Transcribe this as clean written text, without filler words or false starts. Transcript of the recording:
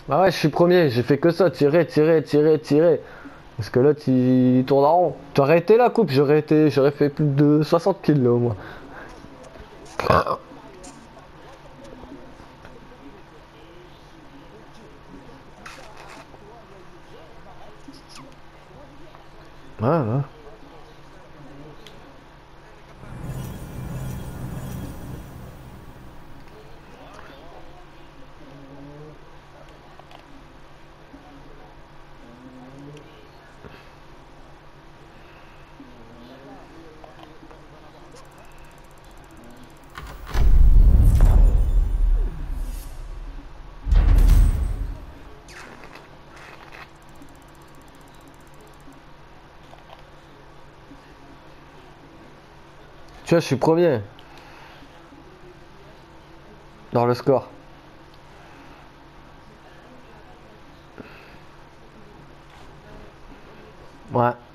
Bah ouais, je suis premier, j'ai fait que ça, tirer, tirer, tirer, tirer. Parce que l'autre il tourne en rond. Tu aurais été la coupe, j'aurais fait plus de 60 kills là au moins. Ouais, ouais. Tu vois, je suis premier dans le score. Ouais.